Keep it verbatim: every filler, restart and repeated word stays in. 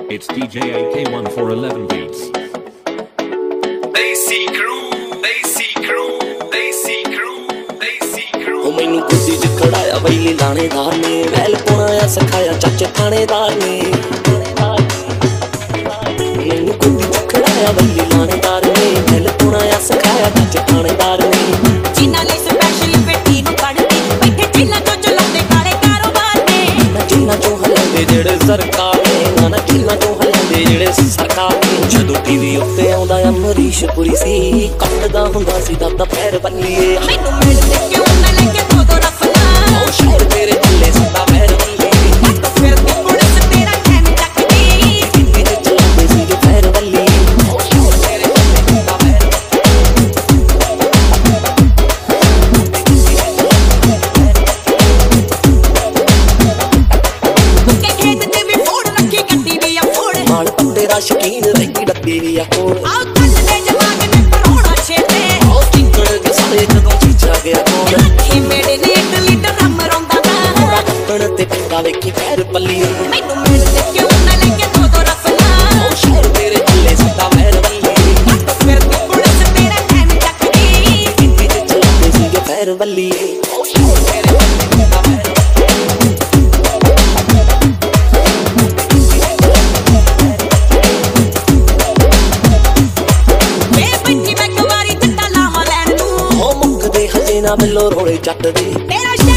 It's D J A K one four eleven beats. Desi crew, desi crew, desi crew, desi crew. ओ मैनू गुद्दी च खड़ाया valley लाणेदार ने, well पुणाया सिखाया चाचे थानेदार ने। मैनू गुद्दी च खड़ाया वैली लाणेदार ने, वैल पुणाया सिखाया चाचे थानेदार ने। जिन्हां लई स्पैशल बेटी नूं पढ़दी बैठे जिन्हां चों चलाउंदे काले कारोबार ने। जिन्हां चों हलाउंदे जेड़े सरकार ने, ना जिन्हां चों हलाउंदे जेड़े सरकार ने। जदों टीवी उत्ते आउंदा अमरीश पुरी सी, कटदा हुंदा सी दादा पैर बल्लीए। मैनू मिलदे क्यों ना लेके दो दो रफला, ओ शहर तेरे दिले सदा पैर बल्ली। फिर दी पुलिस तेरा कहन तकदी, टीवी ते चलाउंदे सी जे पैर बल्ली। ओ शहर तेरे दिले सदा पैर के खेत ते भी फोड़ रखी गड्डी भी आ फोड़। माल पत्ते दा शकीन रही डब्बी भी आ कोल। आओ कल दे जवान ने परोड़ा छेते, ओ किंकड़ दे सारे जदों चीचा गया कोल। लक्खी मेरे ने एक लीटर रम रौंदा दा, थोड़ा कट्टण ते पिंगा वेखी पैर बल्ली। मैनू मिलदे क्यों ना लेके दो दो रफला, ओ शहर तेरे दिले सदा पैर बल्ली। फिर दी पुलिस तेरा कहन तकदी, टीवी ते चलाउंदे सी जे पैर बल्ली। ओ शहर तेरे दिले सदा पैर बैठी मैं कुवारी जट्टा लाहा लैन नूं। ओ मुक्कदे हजे ना मिलो रोड़े जट दे। तेरा